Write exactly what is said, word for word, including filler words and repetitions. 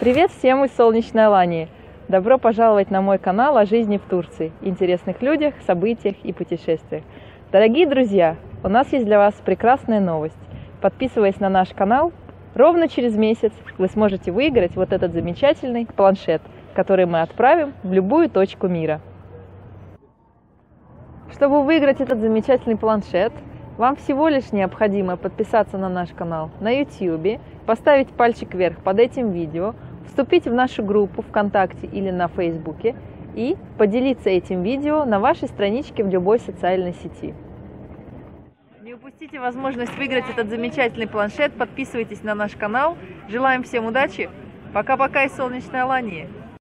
Привет всем из солнечной Алании! Добро пожаловать на мой канал о жизни в Турции, интересных людях, событиях и путешествиях. Дорогие друзья, у нас есть для вас прекрасная новость. Подписываясь на наш канал, ровно через месяц вы сможете выиграть вот этот замечательный планшет, который мы отправим в любую точку мира. Чтобы выиграть этот замечательный планшет, вам всего лишь необходимо подписаться на наш канал на ютубе, поставить пальчик вверх под этим видео, вступить в нашу группу ВКонтакте или на Фейсбуке и поделиться этим видео на вашей страничке в любой социальной сети. Не упустите возможность выиграть этот замечательный планшет, подписывайтесь на наш канал. Желаем всем удачи. Пока-пока из солнечной Алании.